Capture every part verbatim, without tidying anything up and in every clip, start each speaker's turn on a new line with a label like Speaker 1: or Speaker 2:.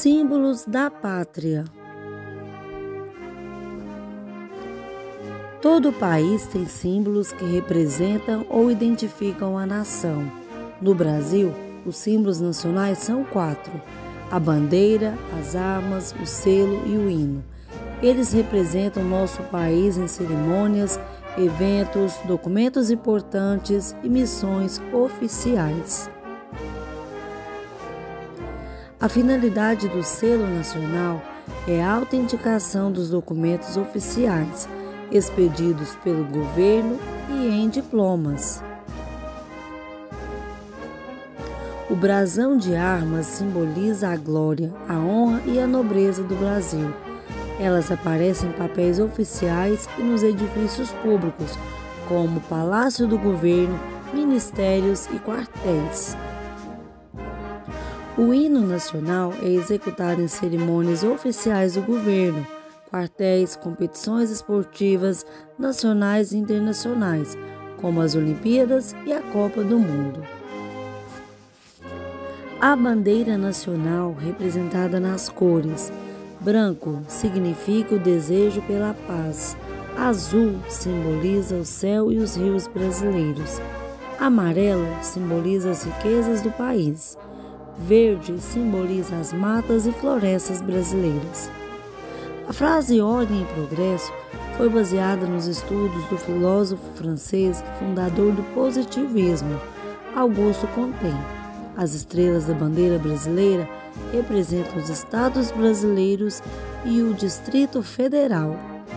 Speaker 1: Símbolos da pátria. Todo país tem símbolos que representam ou identificam a nação. No Brasil, os símbolos nacionais são quatro: a bandeira, as armas, o selo e o hino. Eles representam nosso país em cerimônias, eventos, documentos importantes e missões oficiais. A finalidade do selo nacional é a autenticação dos documentos oficiais, expedidos pelo governo e em diplomas. O brasão de armas simboliza a glória, a honra e a nobreza do Brasil. Elas aparecem em papéis oficiais e nos edifícios públicos, como Palácio do Governo, ministérios e quartéis. O hino nacional é executado em cerimônias oficiais do governo, quartéis, competições esportivas nacionais e internacionais, como as Olimpíadas e a Copa do Mundo. A bandeira nacional, representada nas cores: branco significa o desejo pela paz, azul simboliza o céu e os rios brasileiros, amarelo simboliza as riquezas do país, verde simboliza as matas e florestas brasileiras. A frase ordem e progresso foi baseada nos estudos do filósofo francês fundador do positivismo, Auguste Comte. As estrelas da bandeira brasileira representam os estados brasileiros e o Distrito Federal.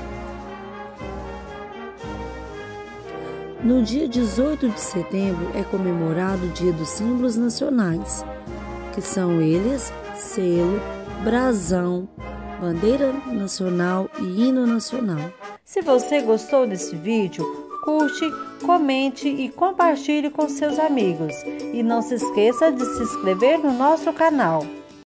Speaker 1: No dia dezoito de setembro é comemorado o Dia dos Símbolos Nacionais, que são eles: selo, brasão, bandeira nacional e hino nacional.
Speaker 2: Se você gostou desse vídeo, curte, comente e compartilhe com seus amigos. E não se esqueça de se inscrever no nosso canal.